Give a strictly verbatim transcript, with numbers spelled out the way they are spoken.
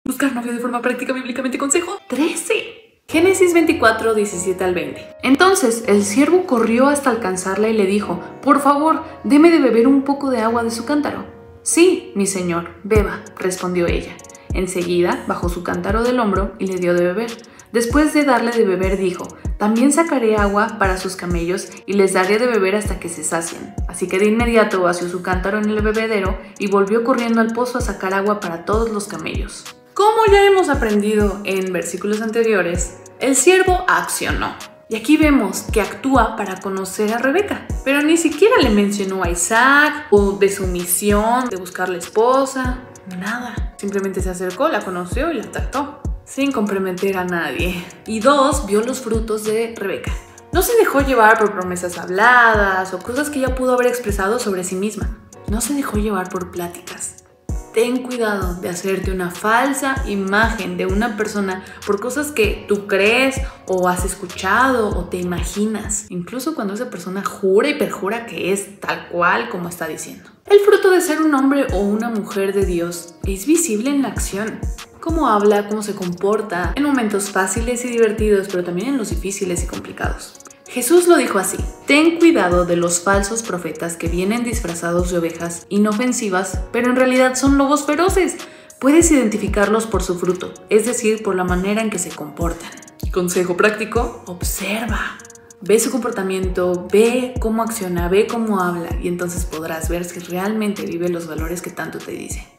Buscar novio de forma práctica bíblicamente. Consejo trece. Génesis veinticuatro, diecisiete al veinte. Entonces el siervo corrió hasta alcanzarla y le dijo: por favor, deme de beber un poco de agua de su cántaro. Sí, mi señor, beba, respondió ella. Enseguida bajó su cántaro del hombro y le dio de beber. Después de darle de beber dijo: también sacaré agua para sus camellos y les daré de beber hasta que se sacien. Así que de inmediato vació su cántaro en el bebedero y volvió corriendo al pozo a sacar agua para todos los camellos. Como ya hemos aprendido en versículos anteriores, el siervo accionó. Y aquí vemos que actúa para conocer a Rebeca, pero ni siquiera le mencionó a Isaac o de su misión de buscar la esposa, nada. Simplemente se acercó, la conoció y la trató, sin comprometer a nadie. Y dos, vio los frutos de Rebeca. No se dejó llevar por promesas habladas o cosas que ella pudo haber expresado sobre sí misma. No se dejó llevar por pláticas. Ten cuidado de hacerte una falsa imagen de una persona por cosas que tú crees o has escuchado o te imaginas, incluso cuando esa persona jura y perjura que es tal cual como está diciendo. El fruto de ser un hombre o una mujer de Dios es visible en la acción. Cómo habla, cómo se comporta, en momentos fáciles y divertidos, pero también en los difíciles y complicados. Jesús lo dijo así: ten cuidado de los falsos profetas que vienen disfrazados de ovejas inofensivas, pero en realidad son lobos feroces. Puedes identificarlos por su fruto, es decir, por la manera en que se comportan. Consejo práctico: observa. Ve su comportamiento, ve cómo acciona, ve cómo habla y entonces podrás ver si realmente vive los valores que tanto te dice.